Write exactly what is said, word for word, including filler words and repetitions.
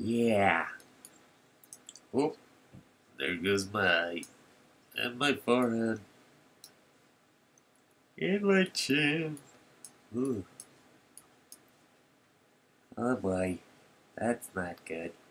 Yeah. Oh, there goes my eye. And my forehead. And my chin. Ooh. Oh boy. That's not good.